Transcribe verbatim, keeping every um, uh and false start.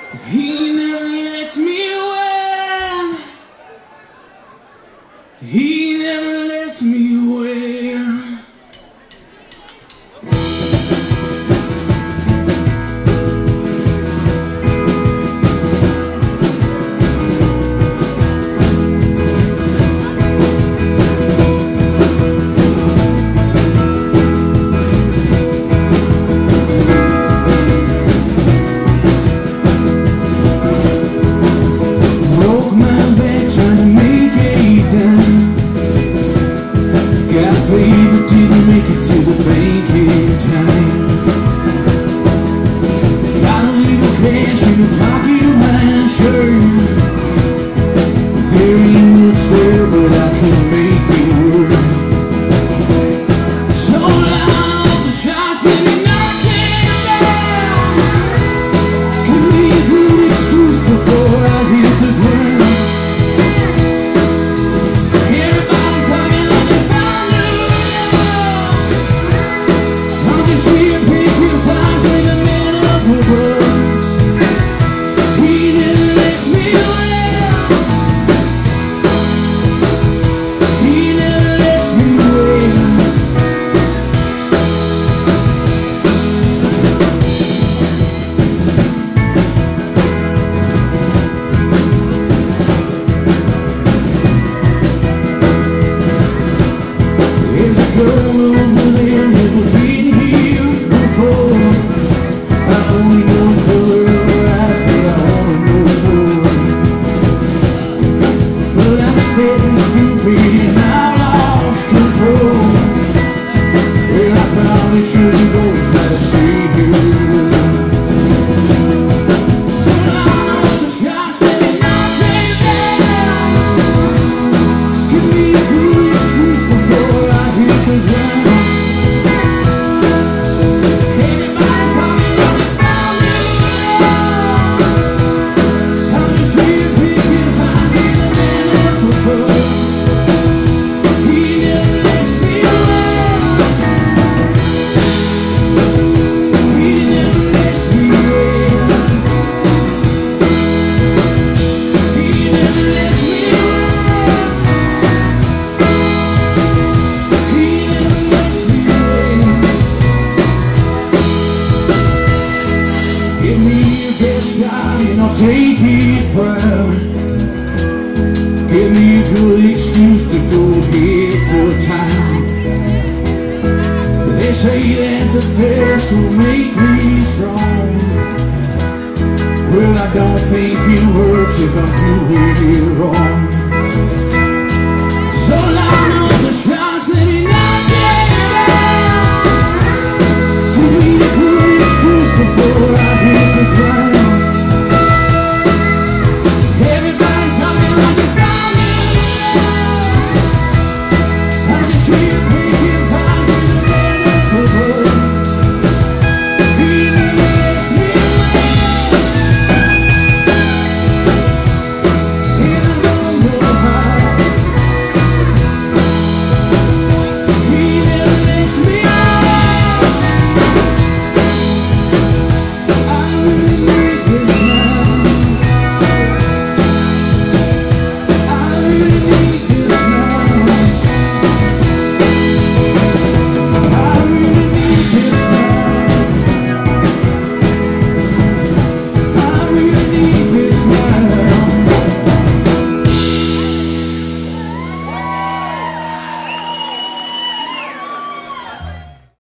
He never lets me win. He never lets me win. But didn't make it to the bank in time. Gotta leave a cash in the pocket of my shirt. There ain't much there, but I can make it work. So loud the shots let me knock it down. Give me a good excuse before I hit the ground. Give me your best shot and I'll take it proud. Give me a good excuse to go hit the town. They say that the test will make me strong. Well, I don't think it works if I'm doing it wrong. So long.